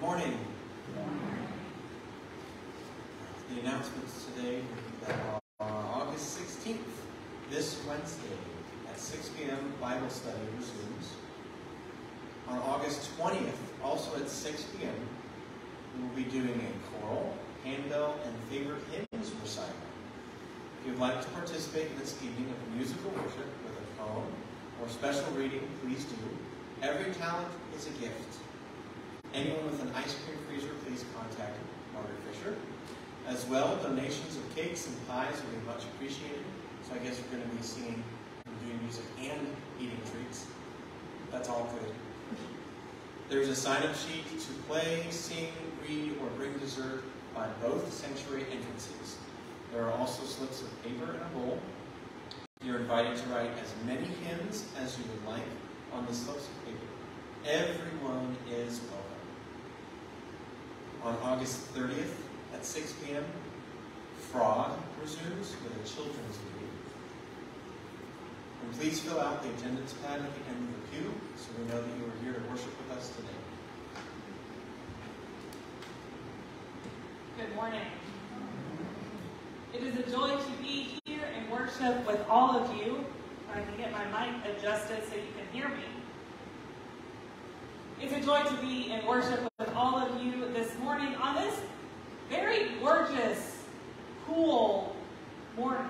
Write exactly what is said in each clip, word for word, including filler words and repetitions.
morning. The announcements today that are August sixteenth, this Wednesday at six p m Bible study resumes. On August twentieth, also at six p m, we will be doing a choral, handbell, and favorite hymns recital. If you'd like to participate in this evening of musical worship with a poem or special reading, please do. Every talent is a gift. Anyone with an ice cream freezer, please contact Margaret Fisher. As well, donations of cakes and pies will be much appreciated. So I guess we're going to be singing and doing music and eating treats. That's all good. There's a sign-up sheet to play, sing, read, or bring dessert by both sanctuary entrances. There are also slips of paper and a bowl. You're invited to write as many hymns as you would like on the slips of paper. Everyone is welcome. On August thirtieth at six p m, Frog resumes with a children's meeting. And please fill out the attendance pad at the end of the pew so we know that you are here to worship with us today. Good morning. It is a joy to be here and worship with all of you. If I can get my mic adjusted so you can hear me. It's a joy to be in worship with all of you this morning on this very gorgeous, cool morning.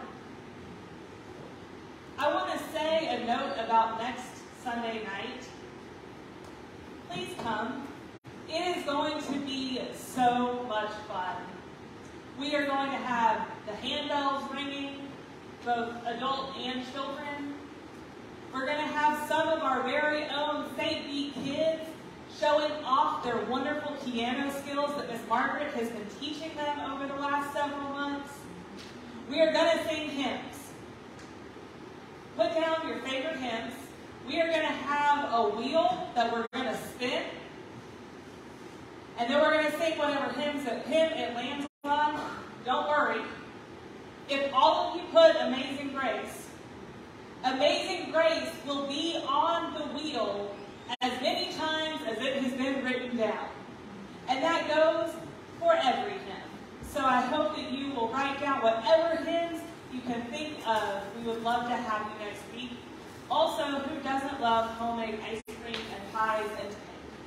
I want to say a note about next Sunday night. Please come. It is going to be so much fun. We are going to have the handbells ringing, both adult and children. We're going to have some of our very own Saint Bede kids showing off their wonderful piano skills that Miss Margaret has been teaching them over the last several months. We are going to sing hymns. Put down your favorite hymns. We are going to have a wheel that we're going to spin. And then we're going to sing whatever hymns that hymn it lands on. Don't worry. If all of you put Amazing Grace, Amazing Grace will be on the wheel as many times as it has been written down. And that goes for every hymn. So I hope that you will write down whatever hymns you can think of. We would love to have you next week. Also, who doesn't love homemade ice cream and pies and cake?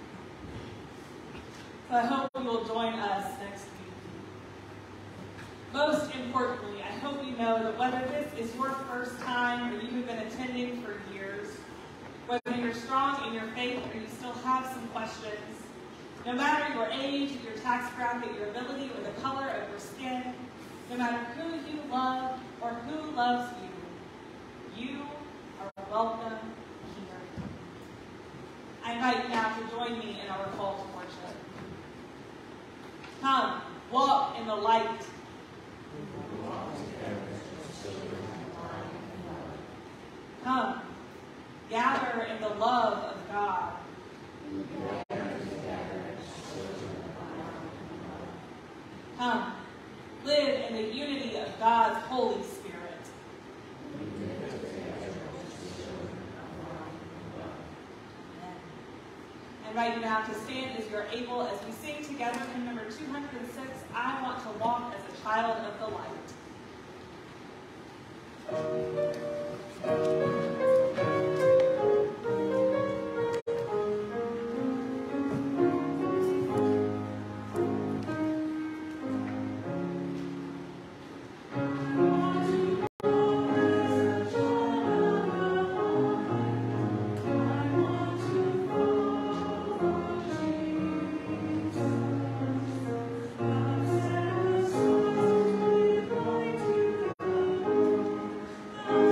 So I hope you will join us next week. Most importantly, I hope you know that whether this is your first time or you have been attending for years, whether you're strong in your faith or you still have some questions, no matter your age, your tax bracket, your ability, or the color of your skin, no matter who you love or who loves you, you are welcome here. I invite you now to join me in our call to worship. Come, walk in the light. Come, gather in the love of God. Come, live in the unity of God's Holy Spirit. And right now to stand as you're able as we sing together hymn number two hundred six, I Want to Walk as a Child of the Light. Oh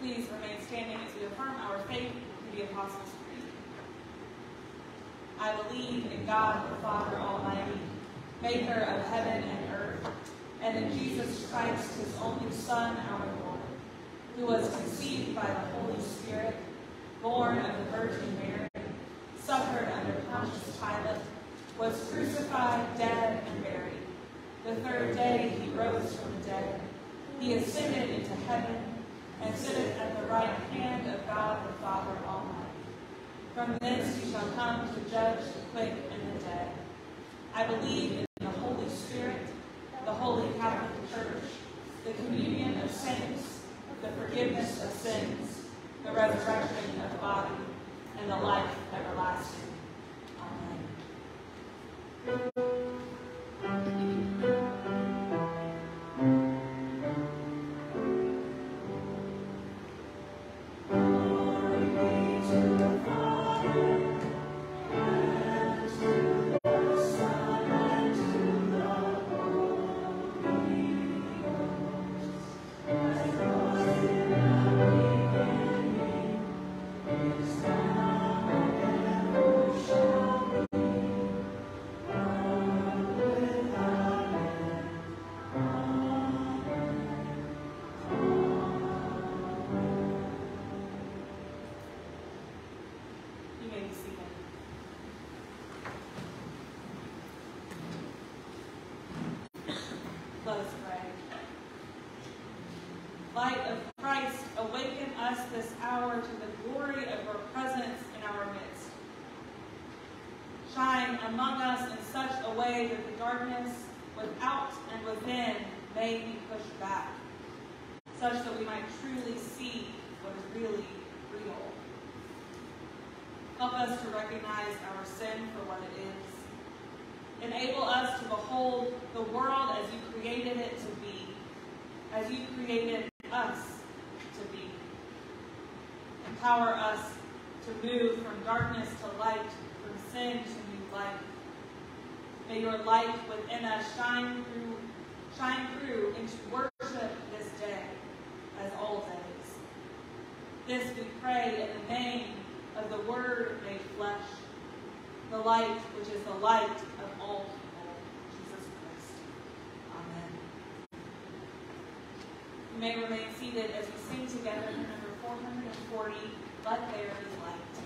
please remain standing as we affirm our faith in the Apostles' Creed. I believe in God, the Father Almighty, maker of heaven and earth, and in Jesus Christ, his only Son, our Lord, who was conceived by the Holy Spirit, born of the Virgin Mary, suffered under Pontius Pilate, was crucified, dead, and buried. The third day he rose from the dead. He ascended into heaven and sitteth at the right hand of God the Father Almighty. From thence he shall come to judge the quick and the dead. I believe in the Holy Spirit, the Holy Catholic Church, the communion of saints, the forgiveness of sins, the resurrection of the body, and the life everlasting. Amen. Let us pray. Light of Christ, awaken us this hour to the glory of your presence in our midst. Shine among us in such a way that the darkness without and within may be pushed back, such that we might truly see what is really real. Help us to recognize our sin for what it is. Enable us to behold the world as you created it to be, as you created us to be. Empower us to move from darkness to light, from sin to new life. May your light within us shine through, shine through into worship this day, as all days. This we pray in the name of the Word made flesh, the light which is the light of all people, Jesus Christ. Amen. You may remain seated as we sing together hymn number four hundred forty, Let There Be Light.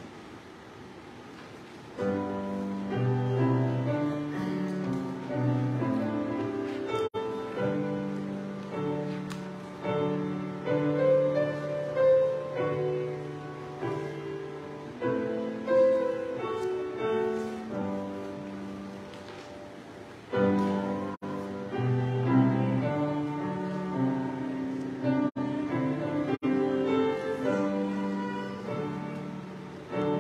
Thank you.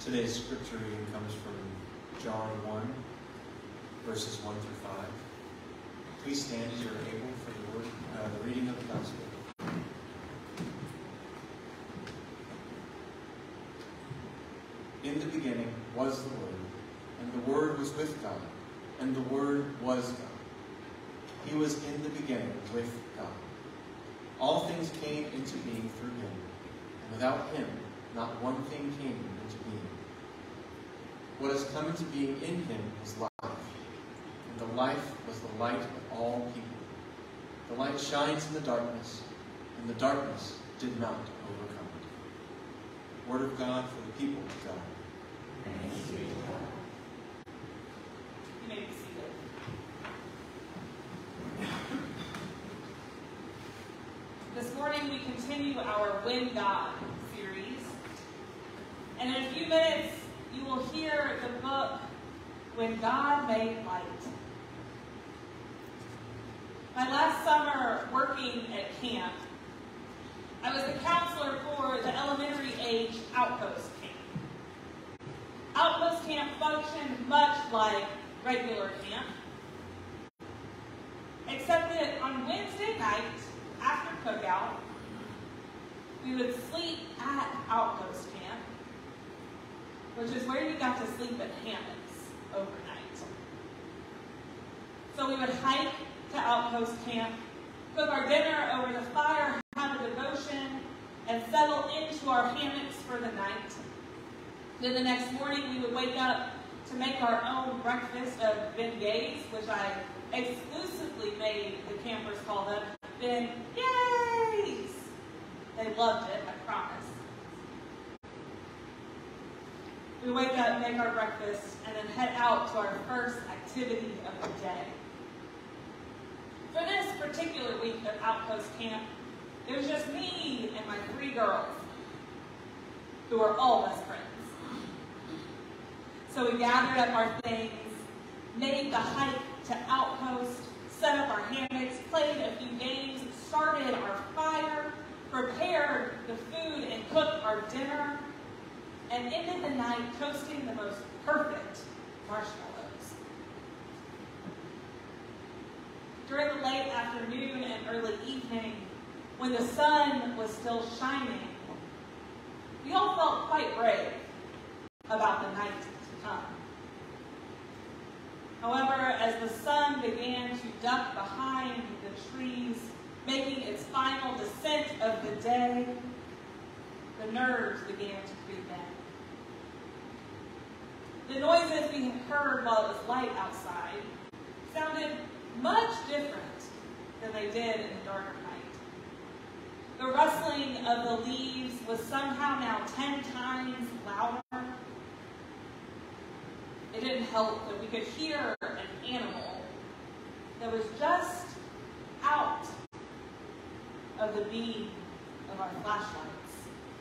Today's scripture reading comes from John one, verses one through five. Please stand as you're able for the, word, uh, the reading of the gospel. In the beginning was the Word, and the Word was with God, and the Word was God. He was in the beginning with God. All things came into being through him, and without him not one thing came into being. What has come into being in him is life, and the life was the light of all people. The light shines in the darkness, and the darkness did not overcome it. Word of God for the people of God. Thanks be to God. You may be seated. This morning we continue our When God series. And in a few minutes you will hear the book When God Made Light. My last summer working at camp, I was the counselor for the elementary age outpost camp. Outpost camp functioned much like regular camp, except that on Wednesday night, after cookout, we would sleep at outpost camp, which is where you got to sleep in hammocks overnight. So we would hike to outpost camp, cook our dinner over the fire, have a devotion, and settle into our hammocks for the night. Then the next morning we would wake up to make our own breakfast of beignets, which I exclusively made the campers call them beignets. They loved it, I promise. We wake up, make our breakfast, and then head out to our first activity of the day. For this particular week of outpost camp, it was just me and my three girls, who were all best friends. So we gathered up our things, made the hike to outpost, set up our hammocks, played a few games, started our fire, prepared the food and cooked our dinner, and ended the night toasting the most perfect marshmallows. During the late afternoon and early evening, when the sun was still shining, we all felt quite brave about the night to come. However, as the sun began to duck behind the trees, making its final descent of the day, the nerves began to creep in. The noises we had heard while it was light outside sounded much different than they did in the darker night. The rustling of the leaves was somehow now ten times louder. It didn't help that we could hear an animal that was just out of the beam of our flashlights.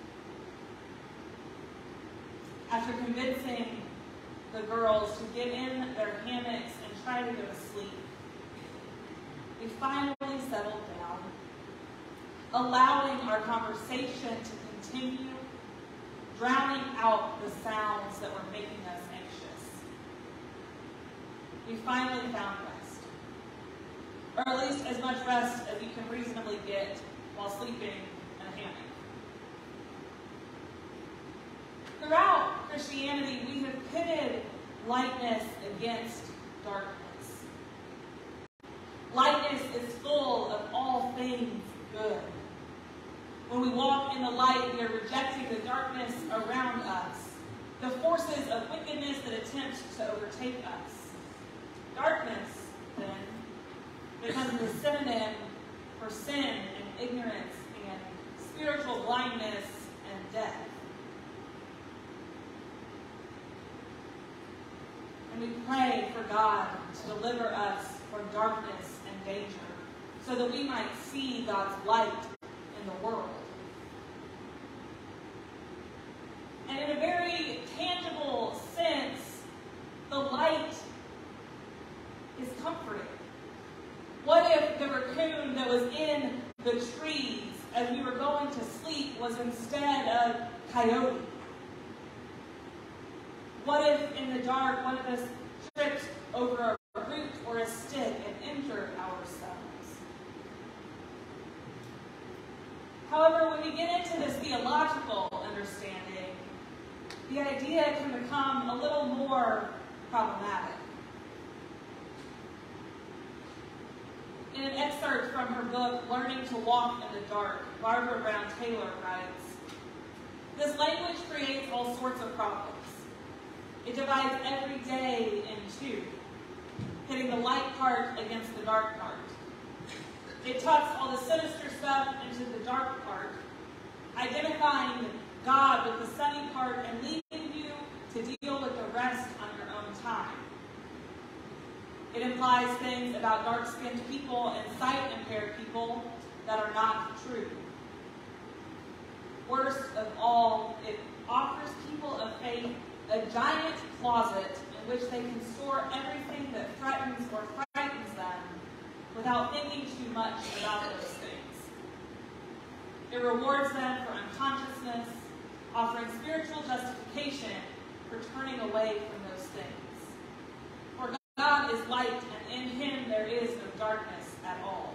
After convincing the girls to get in their hammocks and try to go to sleep, we finally settled down, allowing our conversation to continue, drowning out the sounds that were making us anxious. We finally found rest, or at least as much rest as you can reasonably get while sleeping in a hammock. Throughout Christianity, we have pitted lightness against darkness. Lightness is full of all things good. When we walk in the light, we are rejecting the darkness around us, the forces of wickedness that attempt to overtake us. Darkness, then, becomes the synonym for sin and ignorance and spiritual blindness and death. And we pray for God to deliver us from darkness and danger, so that we might see God's light in the world. And in a very tangible sense, the light is comforting. What if the raccoon that was in the trees as we were going to sleep was instead of Coyote? What if in the dark one of us tripped over a root or a stick and injured ourselves? However, when we get into this theological understanding, the idea can become a little more problematic. In an excerpt from her book, Learning to Walk in the Dark, Barbara Brown Taylor writes, "This language creates all sorts of problems. It divides every day in two, hitting the light part against the dark part. It tucks all the sinister stuff into the dark part, identifying God with the sunny part and leaving you to deal with the rest on your own time. It implies things about dark-skinned people and sight-impaired people that are not true. Worst of all, it offers people of faith a giant closet in which they can store everything that threatens or frightens them without thinking too much about those things. It rewards them for unconsciousness, offering spiritual justification for turning away from those things. For God is light, and in him there is no darkness at all."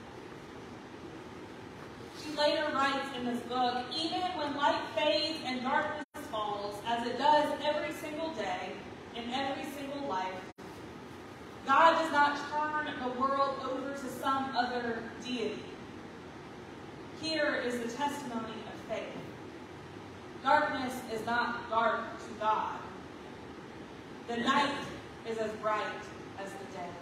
She later writes in this book, "Even when light fades and darkness falls, as it does every single day in every single life, God does not turn the world over to some other deity. Here is the testimony of faith. Darkness is not dark to God. The night is as bright as the day."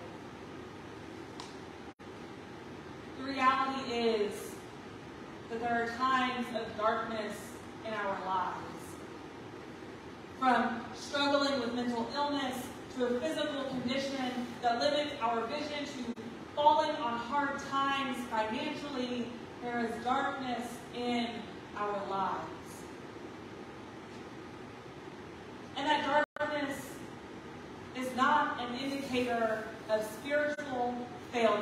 The reality is that there are times of darkness in our lives. From struggling with mental illness to a physical condition that limits our vision to falling on hard times financially, there is darkness in our lives. And that darkness is not an indicator of spiritual failure.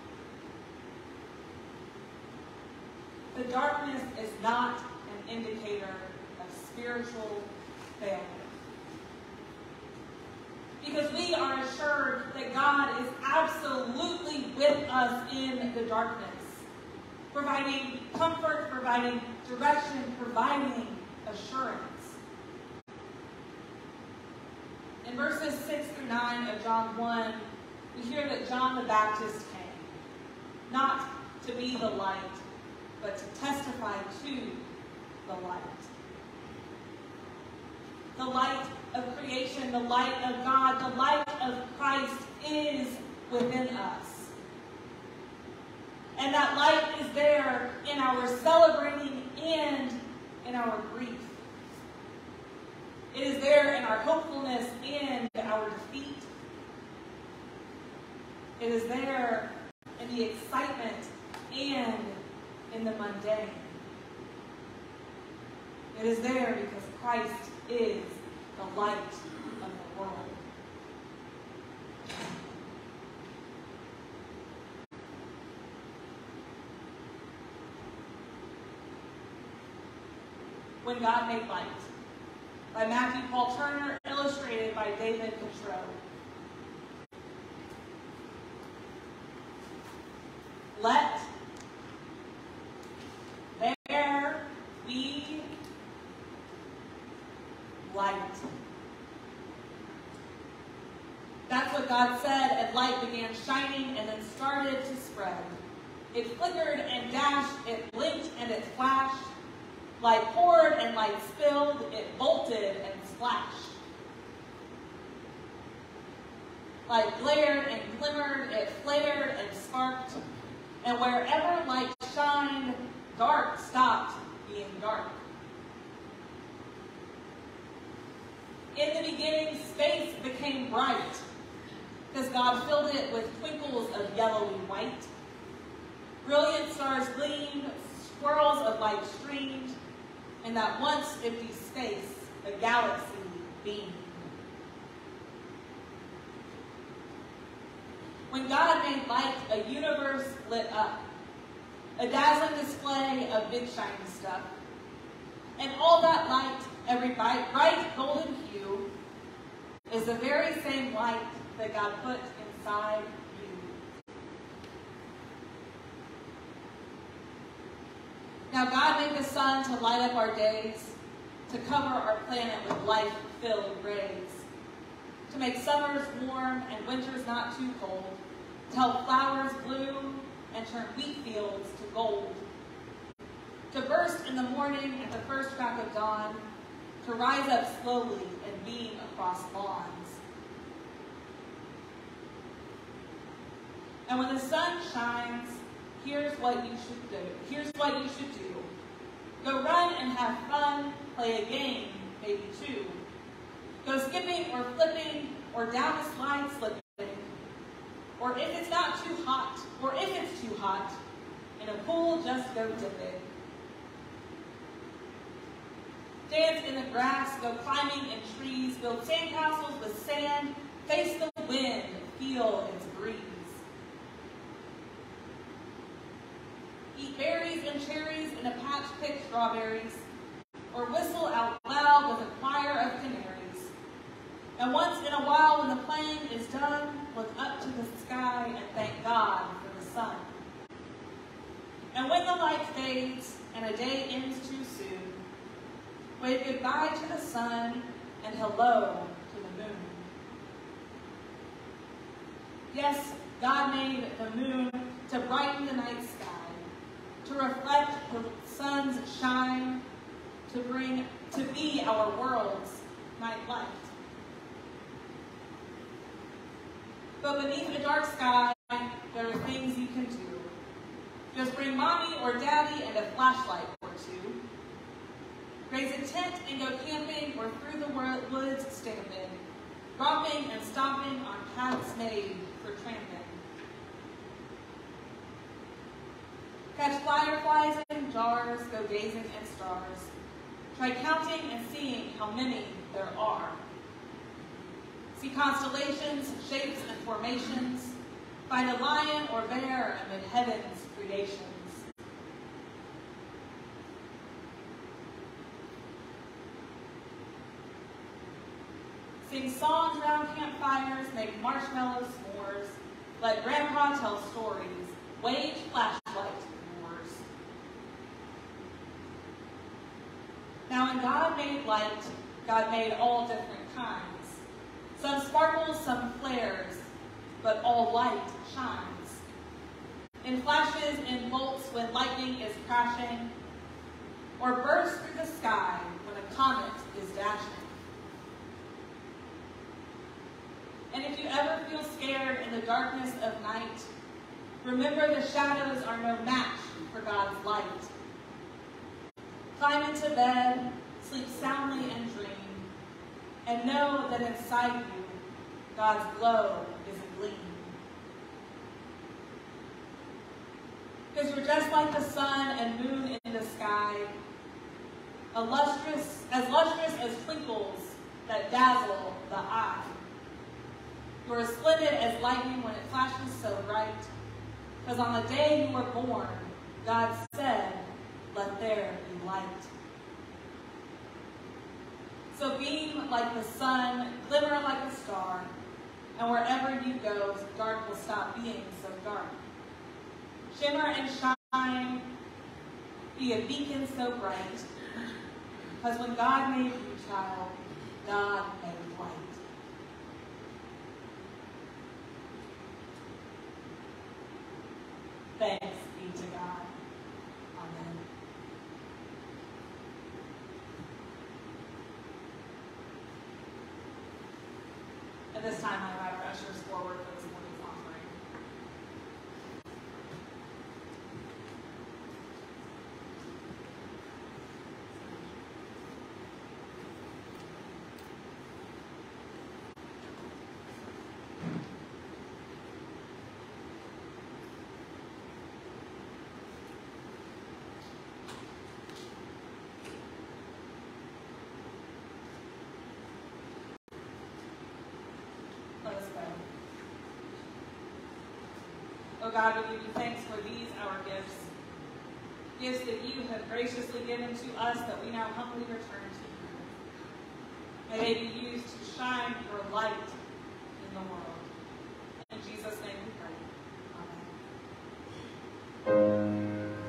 The darkness is not an indicator of spiritual failure. Because we are assured that God is absolutely with us in the darkness, providing comfort, providing direction, providing assurance. In verses six through nine of John one, we hear that John the Baptist came, not to be the light, but to testify to the light. The light of creation, the light of God, the light of Christ is within us. And that light is there in our celebrating and in our grief. It is there in our hopefulness and our defeat. It is there in the excitement and in the mundane. It is there because Christ is the light of the world. When God Made Light, by Matthew Paul Turner, illustrated by David Cottrell. Let there be light. That's what God said, and light began shining and then started to spread. It flickered and dashed, it blinked and it flashed. Light poured and light spilled, it bolted and splashed. Light glared and glimmered, it flared and sparked. And wherever light shined, dark stopped being dark. In the beginning, space became bright, because God filled it with twinkles of yellowy white. Brilliant stars gleamed, swirls of light streamed, and that once empty space, a galaxy beamed. When God made light, a universe lit up, a dazzling display of big shiny stuff. And all that light, every bright, bright golden hue, is the very same light that God put inside you. Now God made the sun to light up our days, to cover our planet with life-filled rays, to make summers warm and winters not too cold, to help flowers bloom and turn wheat fields to gold, to burst in the morning at the first crack of dawn, to rise up slowly and beam across lawns. And when the sun shines, here's what you should do. Here's what you should do. Go run and have fun, play a game, maybe two. Go skipping or flipping or down a slide slipping. Or if it's not too hot, or if it's too hot, in a pool, just go dipping. Dance in the grass, go climbing in trees, build sandcastles with sand, face the wind, feel its breeze. Eat berries and cherries in a patch, pick strawberries, or whistle out loud with a choir of canaries. And once in a while, when the playing is done, look up to the sky and thank God for the sun. And when the light fades and a day ends too soon, wave goodbye to the sun and hello to the moon. Yes, God made the moon to brighten the night sky, to reflect the sun's shine, to bring, to be our world's night light. But beneath a dark sky, there are things you can do. Just bring mommy or daddy and a flashlight or two. Raise a tent and go camping or through the woods stamping, romping and stomping on paths made for tramping. Catch fireflies in jars, go gazing at stars. Try counting and seeing how many there are. See constellations, shapes, and formations. Find a lion or bear amid heaven's creations. Sing songs around campfires, make marshmallow s'mores. Let Grandpa tell stories, wage flashlight wars. Now when God made light, God made all different kinds. Some sparkles, some flares, but all light shines. In flashes, in bolts when lightning is crashing, or bursts through the sky when a comet is dashing. And if you ever feel scared in the darkness of night, remember the shadows are no match for God's light. Climb into bed, sleep soundly and dream, and know that inside you, God's glow is a gleam. Because you're just like the sun and moon in the sky, a lustrous, as lustrous as twinkles that dazzle the eye. You're as splendid as lightning when it flashes so bright, because on the day you were born, God said, let there be light. So beam like the sun, glimmer like a star, and wherever you go, dark will stop being so dark. Shimmer and shine, be a beacon so bright, because when God made you, child, God made light. Thanks be to God. Amen. At this time, I invite our ushers forward for this morning's offering. Let us pray. Oh God, we give you thanks for these, our gifts. Gifts that you have graciously given to us that we now humbly return to you. May they be used to shine your light in the world. In Jesus' name we pray. Amen.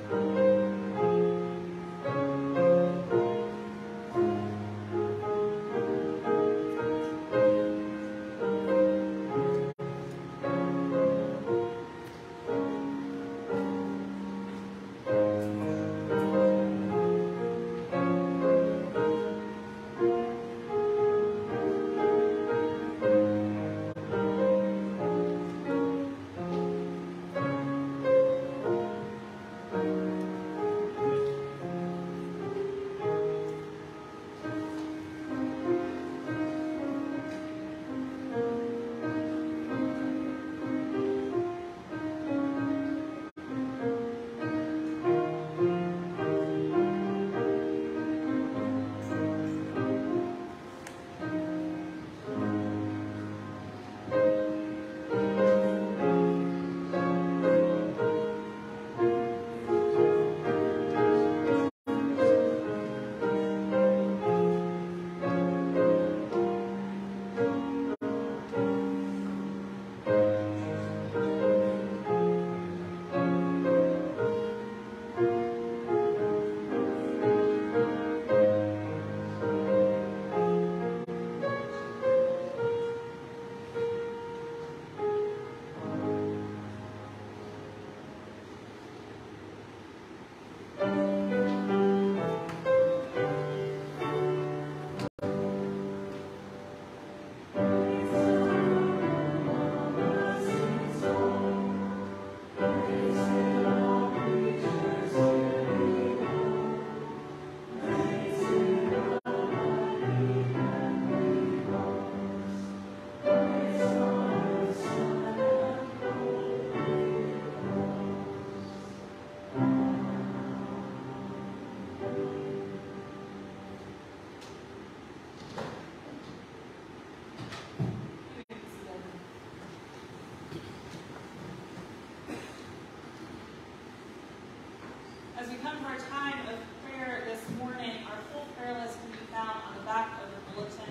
As we come to our time of prayer this morning, our full prayer list can be found on the back of the bulletin.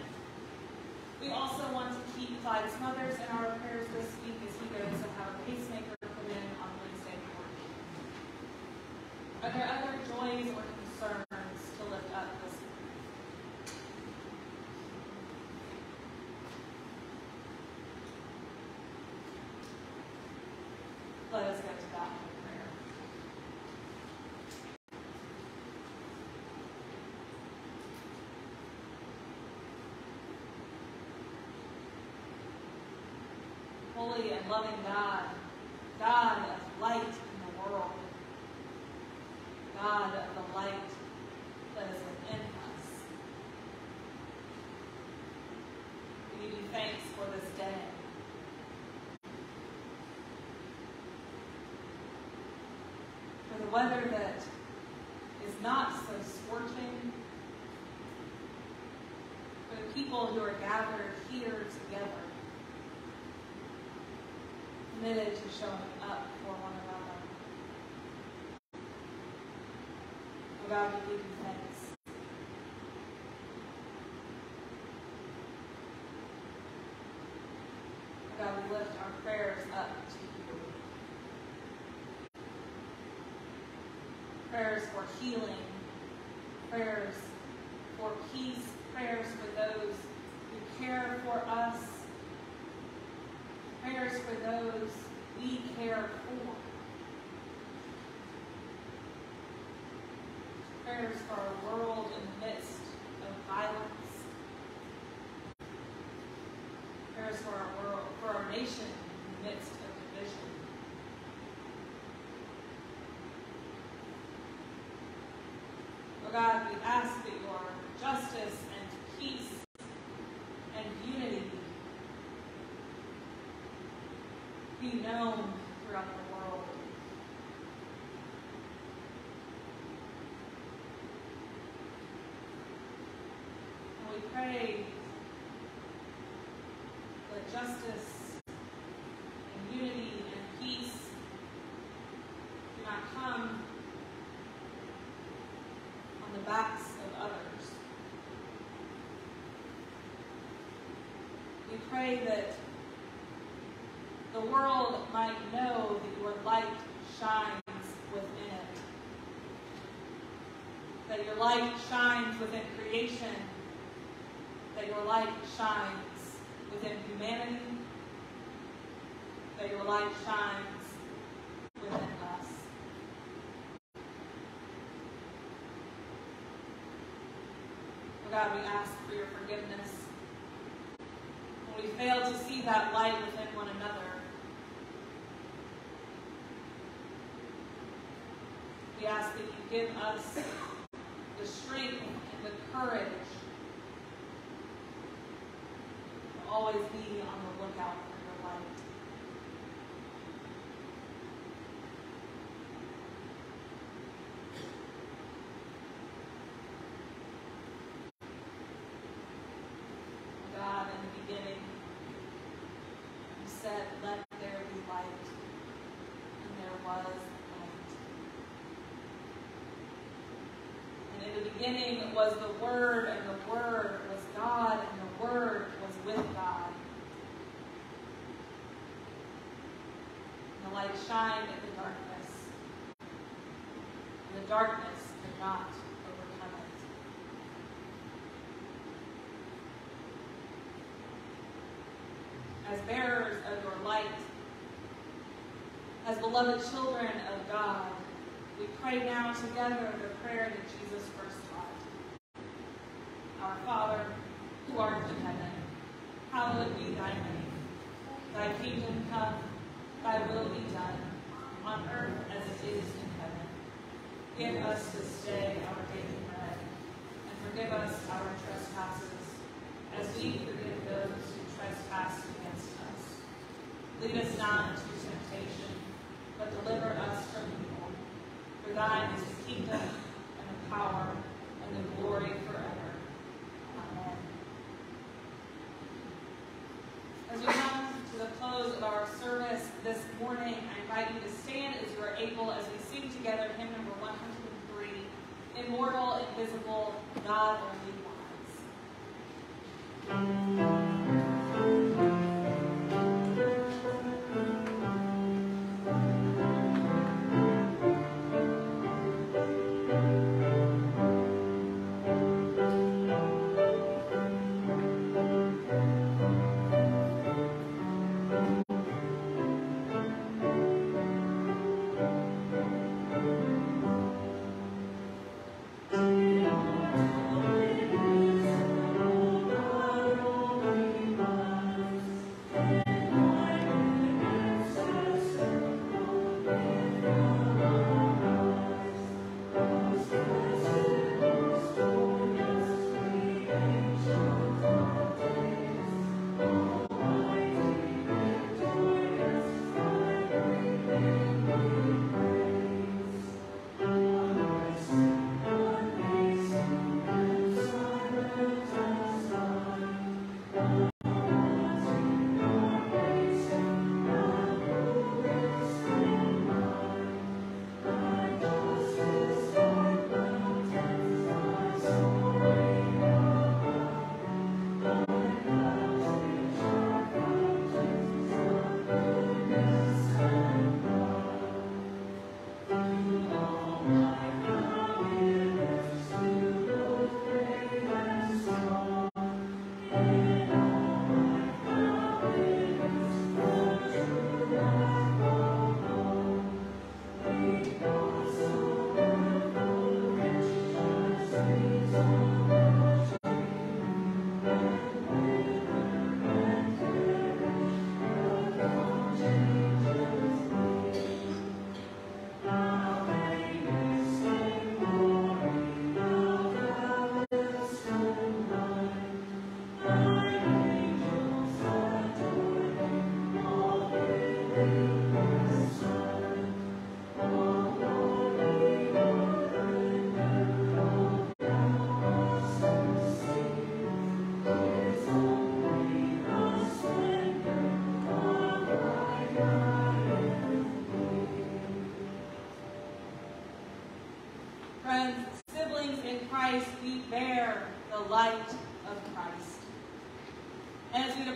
We also want to keep Clyde's mothers in our prayers this week as he goes to have a pacemaker put in on Wednesday morning. Are there other joys or concerns to lift up this morning? Let us go to that in prayer. Holy and loving God, God of light in the world, God of the light that is within us, we give you thanks for this day. For the weather that is not so scorching, for the people who are gathered here together, committed to showing up for one another. Oh God, we give you thanks. Oh God, we lift our prayers up to you. Prayers for healing, prayers for peace, prayers for those who care for us, prayers for those we care for. Prayers for our world in the midst of violence. Prayers for our world, for our nation in the midst of division. Oh God, we ask that your justice and peace and unity be known throughout the world. And we pray that justice and unity and peace do not come on the backs of others. We pray that the world might know that your light shines within it. That your light shines within creation. That your light shines within humanity. That your light shines within us. Oh God, we ask for your forgiveness. When we fail to see that light within one another, we ask that you give us the strength and the courage to always be on the lookout for your light. God, in the beginning, you said, "Let there be light," and there was light. And in the beginning was the Word, and the Word was God, and the Word was with God. And the light shined in the darkness, and the darkness could not overcome it. As bearers of your light, as beloved children of God, we pray now together the prayer that Jesus first taught. Our Father, who art in heaven, hallowed be thy name. Thy kingdom come, thy will be done, on earth as it is in heaven. Give us this day our daily bread, and forgive us our trespasses, as we forgive those who trespass against us. Lead us not into temptation, but deliver us from evil. For thine is the kingdom, and the power, and the glory forever. Amen. As we come to the close of our service this morning, I invite you to stand as you are able as we sing together hymn number one hundred three, Immortal, Invisible, God Only Wise. Thank you.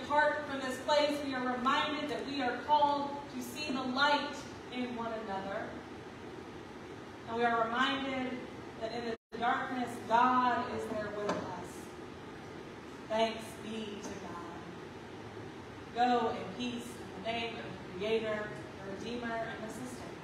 depart from this place, we are reminded that we are called to see the light in one another. And we are reminded that in the darkness, God is there with us. Thanks be to God. Go in peace in the name of the Creator, the Redeemer, and the Sustainer.